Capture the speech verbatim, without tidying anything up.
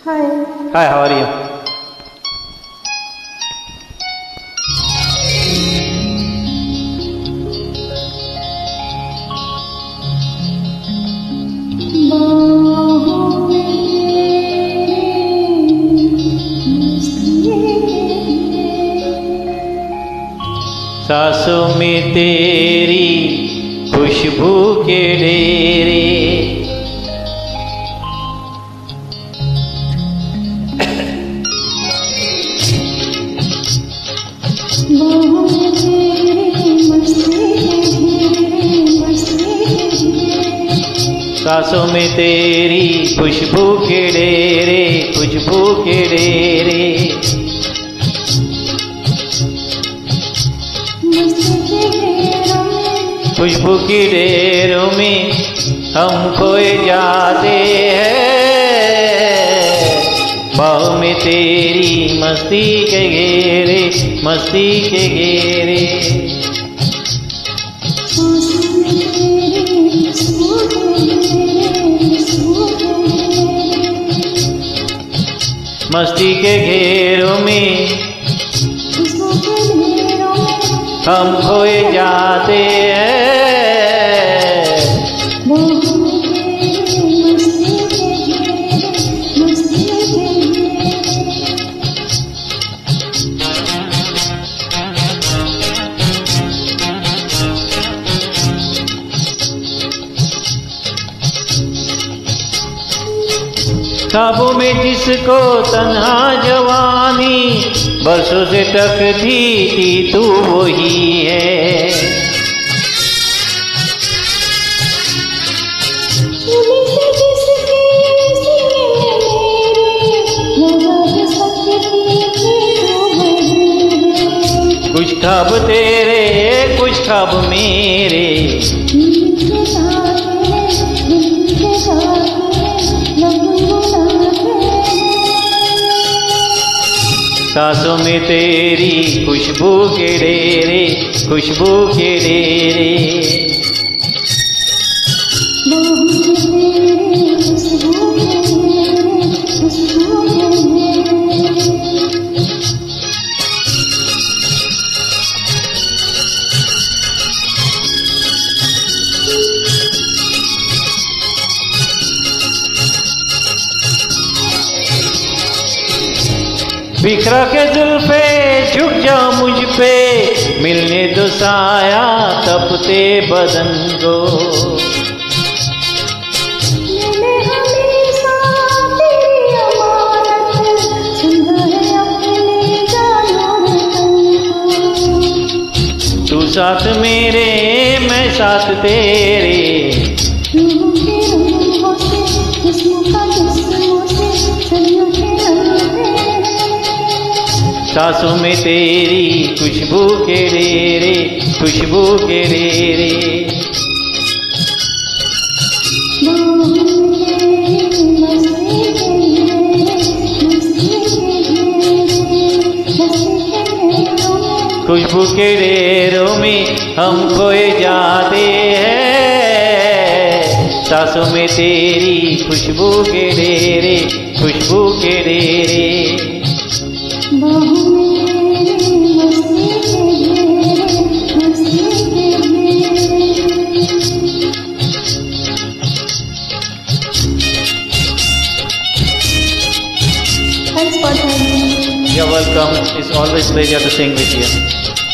Hi. Hi, how are you? सांसों में तेरी खुशबू के डेरे, सांसों में तेरी खुशबू के डेरे, खुशबू के डेरे, खुशबू की डेरों में हम खोए जाते हैं। बाहों में तेरी मस्ती के घेरे, मस्ती के घेरे, मस्ती के घेरों में हम खोए जाते हैं। ख्वाबों में जिसको तन्हा जवानी बरसों से तकती थी, तू वही है। कुछ ख्वाब तेरे, कुछ ख्वाब मेरे, सांसों में तेरी खुशबू के डेरे, खुशबू के डेरे, बिखरा के जुल्फे झुक जाओ मुझ पे, मिलने दो साया तपते बदन को। तू साथ मेरे, मैं साथ तेरे, सांसों में तेरी खुशबू के डेरे, खुशबू के डेरे, खुशबू के डेरों में हम खोए जाते हैं। सांसों में तेरी खुशबू के डेरे, खुशबू के डेरे, Thanks for joining. You're welcome. It's always a pleasure to sing with you.